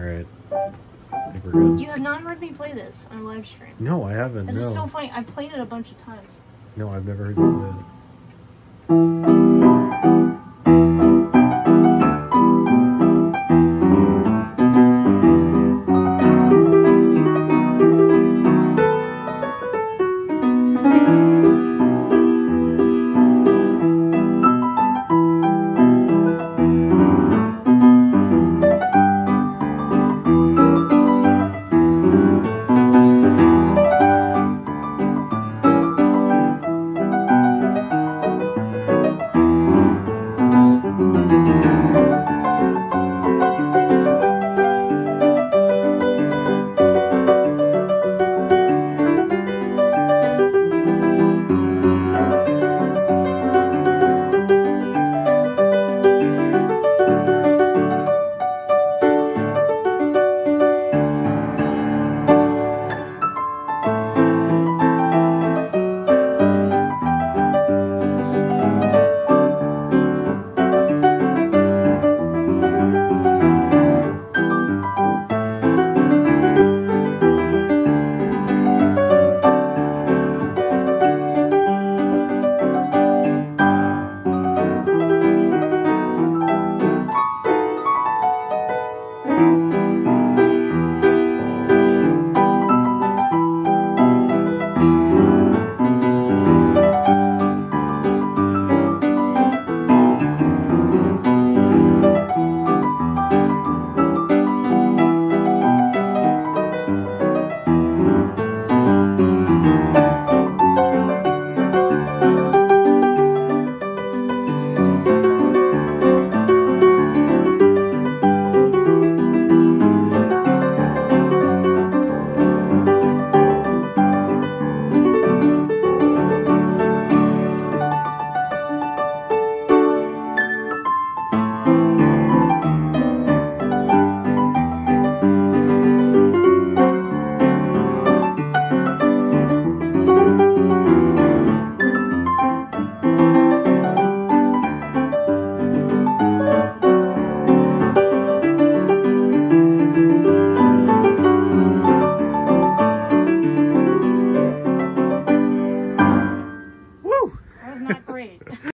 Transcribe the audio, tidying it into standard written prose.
Alright. I think we're good. You have not heard me play this on a live stream. No, I haven't. This no. is so funny. I played it a bunch of times. No, I've never heard you play it.